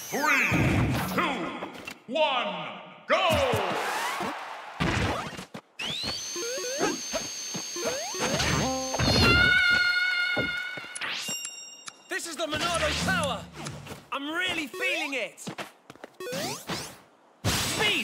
3, 2, 1, go! This is the Monado Tower! I'm really feeling it! Speed!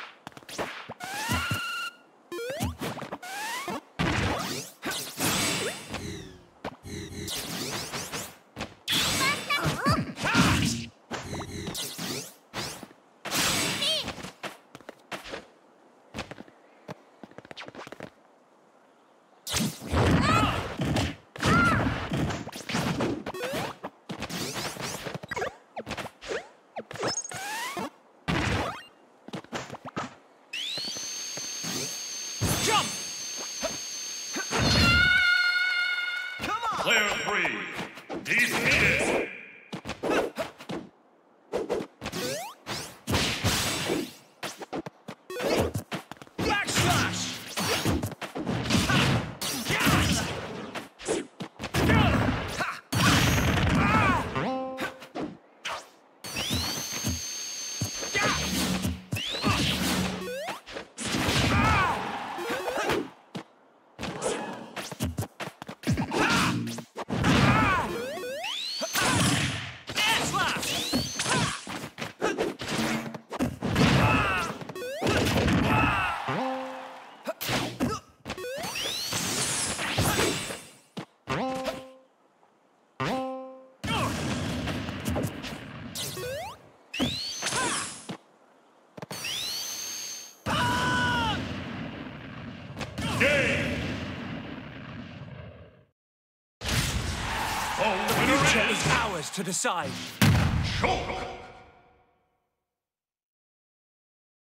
Player 3, he's needed. Backslash! Game! The future is ours to decide. Shulk!